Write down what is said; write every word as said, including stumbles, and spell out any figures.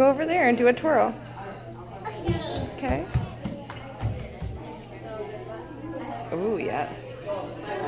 go over there and do a twirl. Okay. Oh, yes.